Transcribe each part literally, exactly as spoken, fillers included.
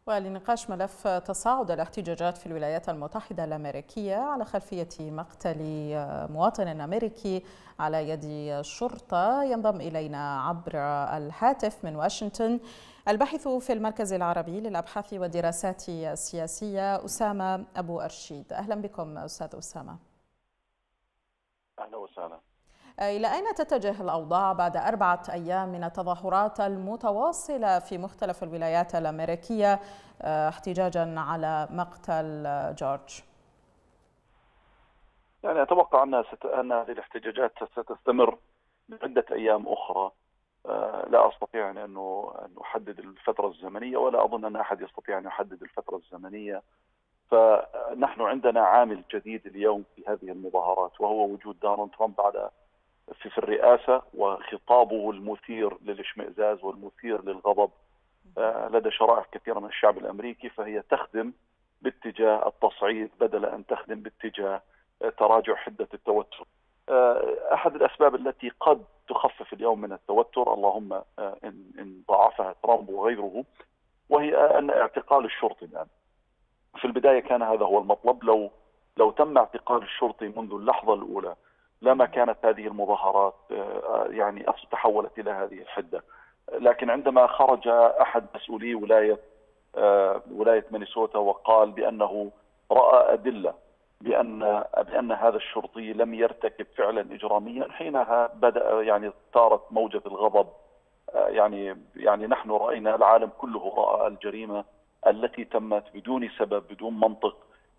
ولنقاش ملف تصاعد الاحتجاجات في الولايات المتحدة الأمريكية على خلفية مقتل مواطن أمريكي على يد الشرطة، ينضم إلينا عبر الهاتف من واشنطن الباحث في المركز العربي للأبحاث والدراسات السياسية أسامة أبو أرشيد. أهلا بكم أستاذ أسامة. أهلا وسهلا. إلى أين تتجه الأوضاع بعد أربعة أيام من التظاهرات المتواصلة في مختلف الولايات الأمريكية احتجاجا على مقتل جورج؟ يعني أتوقع أن ست... أن هذه الاحتجاجات ستستمر لعدة أيام أخرى. لا أستطيع أن أحدد الفترة الزمنية، ولا أظن أن أحد يستطيع أن يحدد الفترة الزمنية. فنحن عندنا عامل جديد اليوم في هذه المظاهرات، وهو وجود دونالد ترامب على في في الرئاسة، وخطابه المثير للاشمئزاز والمثير للغضب لدى شرائح كثيرة من الشعب الأمريكي. فهي تخدم باتجاه التصعيد بدل أن تخدم باتجاه تراجع حدة التوتر. أحد الأسباب التي قد تخفف اليوم من التوتر، اللهم إن ضاعفها ترامب وغيره، وهي أن اعتقال الشرطي الآن. في البداية كان هذا هو المطلب. لو لو تم اعتقال الشرطي منذ اللحظة الأولى لما كانت هذه المظاهرات يعني تحولت إلى هذه الحدة. لكن عندما خرج أحد مسؤولي ولاية ولاية مينيسوتا وقال بأنه رأى أدلة بأن بأن هذا الشرطي لم يرتكب فعلا إجراميا، حينها بدأ يعني ثارت موجة الغضب. يعني يعني نحن رأينا، العالم كله رأى الجريمة التي تمت بدون سبب بدون منطق،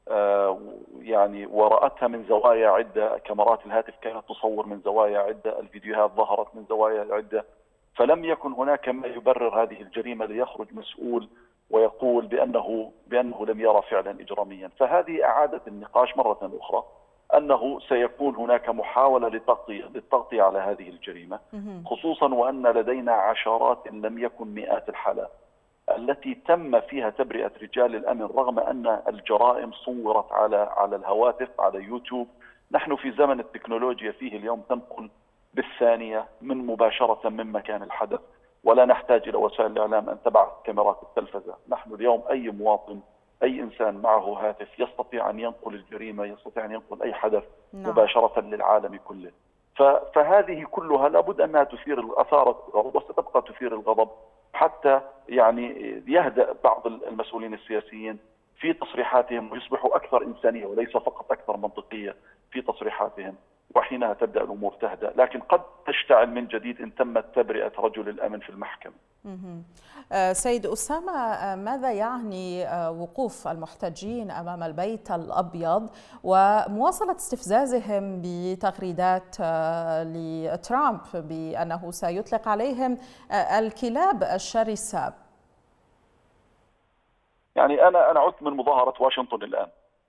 يعني ورأتها من زوايا عدة. كاميرات الهاتف كانت تصور من زوايا عدة، الفيديوهات ظهرت من زوايا عدة، فلم يكن هناك ما يبرر هذه الجريمة ليخرج مسؤول ويقول بأنه بأنه لم يرى فعلا إجراميا. فهذه أعادت النقاش مرة أخرى أنه سيكون هناك محاولة للتغطية للتغطية على هذه الجريمة، خصوصا وأن لدينا عشرات إن لم يكن مئات الحالات التي تم فيها تبرئة رجال الأمن رغم أن الجرائم صورت على على الهواتف على يوتيوب. نحن في زمن التكنولوجيا فيه اليوم تنقل بالثانية من مباشرة من مكان الحدث، ولا نحتاج إلى وسائل الإعلام أن تبعث كاميرات التلفزة. نحن اليوم أي مواطن، أي إنسان معه هاتف يستطيع أن ينقل الجريمة، يستطيع أن ينقل أي حدث مباشرة للعالم كله. فهذه كلها لابد أنها تثير أثارت الغضب وستبقى تثير الغضب، حتى يعني يهدأ بعض المسؤولين السياسيين في تصريحاتهم ويصبحوا أكثر إنسانية وليس فقط أكثر منطقية في تصريحاتهم، وحينها تبدأ الأمور تهدأ. لكن قد تشتعل من جديد إن تمت تبرئة رجل الأمن في المحكمة. سيد أسامة، ماذا يعني وقوف المحتجين أمام البيت الأبيض ومواصلة استفزازهم بتغريدات لترامب بأنه سيطلق عليهم الكلاب الشرسة؟ يعني أنا أنا عدت من مظاهرة واشنطن الآن.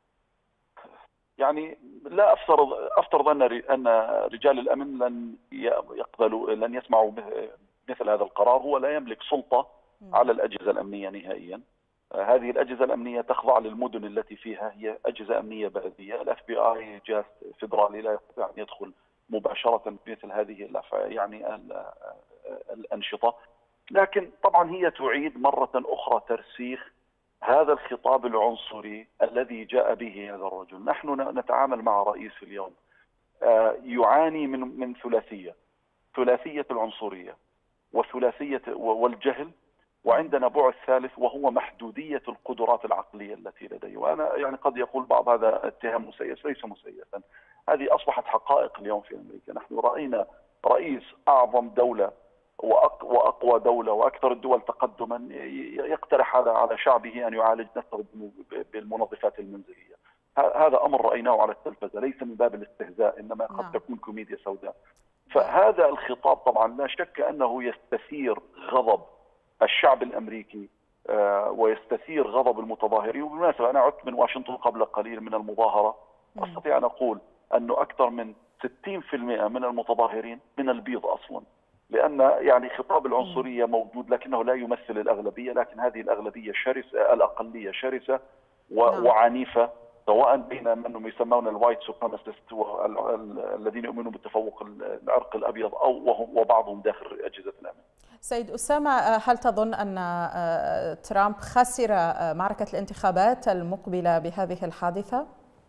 يعني لا أفترض أفترض أن أن رجال الأمن لن يقبلوا لن يسمعوا مثل هذا القرار. هو لا يملك سلطة على الأجهزة الأمنية نهائيا. هذه الأجهزة الأمنية تخضع للمدن التي فيها، هي أجهزة أمنية بلدية. الأف بي آي جهاز فيدرالي لا يستطيع أن يدخل مباشرة مثل هذه يعني الأنشطة. لكن طبعا هي تعيد مرة أخرى ترسيخ هذا الخطاب العنصري الذي جاء به هذا الرجل. نحن نتعامل مع رئيس اليوم يعاني من من ثلاثية ثلاثية العنصرية وثلاثية والجهل، وعندنا بعد ثالث وهو محدودية القدرات العقلية التي لديه. وأنا يعني قد يقول بعض هذا اتهام مسيس، ليس مسيسا، هذه أصبحت حقائق اليوم في أمريكا. نحن رأينا رئيس أعظم دولة وأقوى دولة وأكثر الدول تقدما يقترح على على شعبه أن يعالج نفسه بالمنظفات المنزلية. هذا أمر رأيناه على التلفزة، ليس من باب الاستهزاء، إنما قد تكون كوميديا سوداء. فهذا الخطاب طبعا لا شك أنه يستثير غضب الشعب الأمريكي ويستثير غضب المتظاهرين. وبالمناسبة أنا عدت من واشنطن قبل قليل من المظاهرة، أستطيع أن أقول أنه أكثر من ستين بالمئة من المتظاهرين من البيض أصلا، لأن يعني خطاب العنصرية موجود لكنه لا يمثل الأغلبية. لكن هذه الأغلبية شرسة، الأقلية شرسة وعنيفة، سواء بين من يسمون الوايت سوبرماسيست الذين يؤمنون بالتفوق العرق الأبيض أو وبعضهم داخل أجهزة الأمن. سيد أسامة، هل تظن أن ترامب خسر معركة الانتخابات المقبلة بهذه الحادثة؟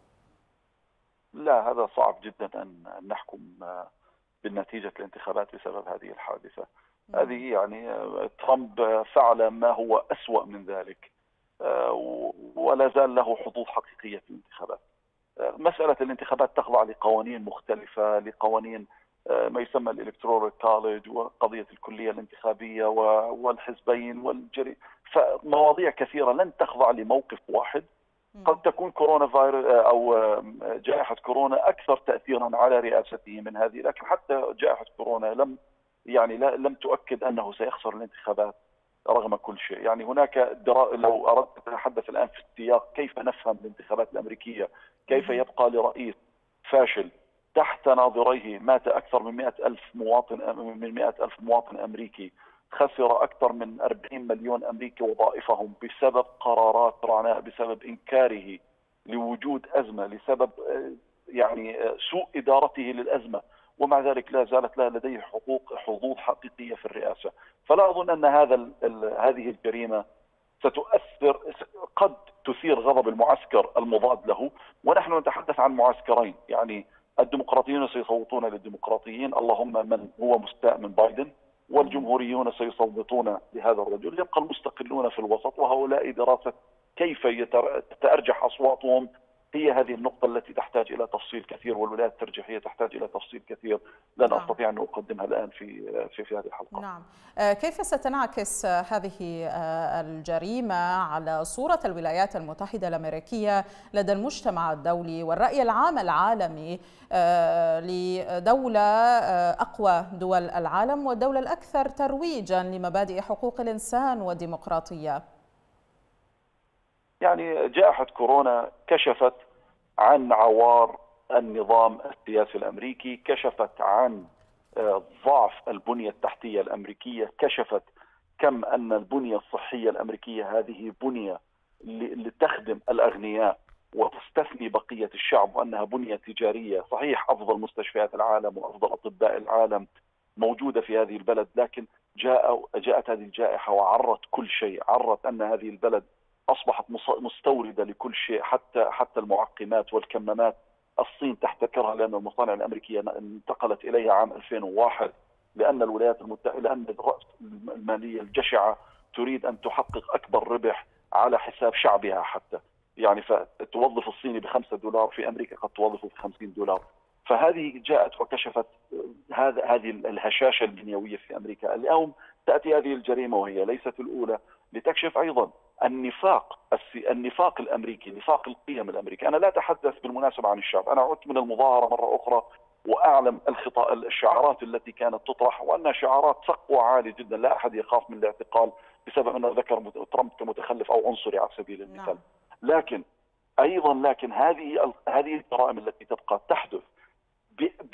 لا، هذا صعب جدا أن نحكم بالنتيجة الانتخابات بسبب هذه الحادثة. هذه يعني ترامب فعل ما هو أسوأ من ذلك، ولا زال له حظوظ حقيقية في الانتخابات. مسألة الانتخابات تخضع لقوانين مختلفة، لقوانين ما يسمى الإلكترورال كوليج وقضية الكلية الانتخابية والحزبين والجري، فمواضيع كثيرة لن تخضع لموقف واحد. قد تكون كورونا فيروس أو جائحة كورونا أكثر تأثيرا على رئاسته من هذه، لكن حتى جائحة كورونا لم يعني لم تؤكد أنه سيخسر الانتخابات رغم كل شيء. يعني هناك درا... لو أردت أن أتحدث الآن في السياق كيف نفهم الانتخابات الأمريكية، كيف يبقى لرئيس فاشل تحت ناظريه مات أكثر من مئة ألف مواطن من مئة ألف مواطن أمريكي، خسر أكثر من أربعين مليون أمريكي وظائفهم بسبب قرارات رعناء، بسبب إنكاره لوجود أزمة، لسبب يعني سوء إدارته للأزمة، ومع ذلك لا زالت لا لديه حقوق حظوظ حقيقية في الرئاسة. فلا أظن أن هذا هذه الجريمة ستؤثر، قد تثير غضب المعسكر المضاد له، ونحن نتحدث عن معسكرين، يعني الديمقراطيون سيصوتون للديمقراطيين اللهم من هو مستاء من بايدن، والجمهوريون سيصوتون لهذا الرجل، يبقى المستقلون في الوسط، وهؤلاء دراسة كيف تتأرجح أصواتهم هي هذه النقطة التي تحتاج إلى تفصيل كثير، والولايات الترجيحية تحتاج إلى تفصيل كثير لن نعم. أستطيع أن أقدمها الآن في في في هذه الحلقة. نعم. كيف ستنعكس هذه الجريمة على صورة الولايات المتحدة الأمريكية لدى المجتمع الدولي والرأي العام العالمي لدولة أقوى دول العالم والدولة الأكثر ترويجا لمبادئ حقوق الإنسان والديمقراطية؟ يعني جائحة كورونا كشفت عن عوار النظام السياسي الأمريكي، كشفت عن ضعف البنية التحتية الأمريكية، كشفت كم أن البنية الصحية الأمريكية هذه بنية لتخدم الأغنياء وتستثني بقية الشعب، وأنها بنية تجارية. صحيح أفضل مستشفيات العالم وأفضل أطباء العالم موجودة في هذه البلد، لكن جاء جاءت هذه الجائحة وعرت كل شيء، عرت أن هذه البلد أصبحت مستوردة لكل شيء، حتى حتى المعقمات والكمامات الصين تحتكرها، لأن المصانع الأمريكية انتقلت إليها عام ألفين وواحد، لأن الولايات المتحدة لأن الرأس المالية الجشعة تريد أن تحقق أكبر ربح على حساب شعبها، حتى يعني فتوظف الصيني بخمسة دولار، في أمريكا قد توظفه بخمسين دولار. فهذه جاءت وكشفت هذا هذه الهشاشة البنيوية في أمريكا. اليوم تأتي هذه الجريمة وهي ليست الأولى لتكشف أيضا النفاق النفاق الأمريكي، نفاق القيم الأمريكية. أنا لا أتحدث بالمناسبة عن الشعب، أنا عدت من المظاهرة مرة أخرى وأعلم الخطأ الشعارات التي كانت تطرح، وأنها شعارات سقوى عالي جدا، لا أحد يخاف من الاعتقال بسبب أنه ذكر ترامب كمتخلف أو عنصري على سبيل المثال. لكن أيضا لكن هذه هذه الجرائم التي تبقى تحدث ب ب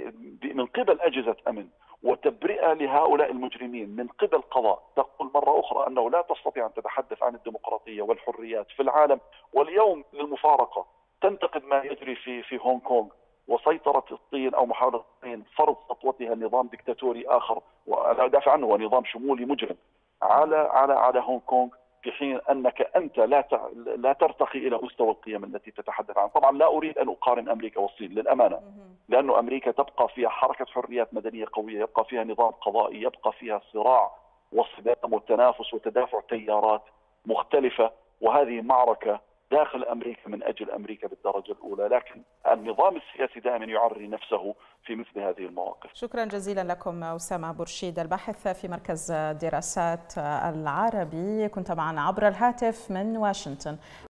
ب من قبل أجهزة أمن وتبرئة لهؤلاء المجرمين من قبل قضاء، تقول مرة أخرى أنه لا تستطيع أن تتحدث عن الديمقراطية والحريات في العالم. واليوم للمفارقة تنتقد ما يجري في في هونغ كونغ وسيطرة الصين أو محاولة الصين فرض سطوتها نظام ديكتاتوري آخر، وأنا أدافع عنه، هو نظام شمولي مجرم على على على هونغ كونغ، في حين أنك أنت لا لا ترتقي إلى مستوى القيم التي تتحدث عنها. طبعا لا أريد أن أقارن أمريكا والصين للأمانة، لأنه أمريكا تبقى فيها حركة حريات مدنية قوية، يبقى فيها نظام قضائي، يبقى فيها صراع وصدام وتنافس وتدافع تيارات مختلفة، وهذه معركة داخل أمريكا من أجل أمريكا بالدرجة الأولى. لكن النظام السياسي دائما يعري نفسه في مثل هذه المواقف. شكرا جزيلا لكم أسامة برشيد، الباحث في مركز دراسات العربي، كنت معنا عبر الهاتف من واشنطن.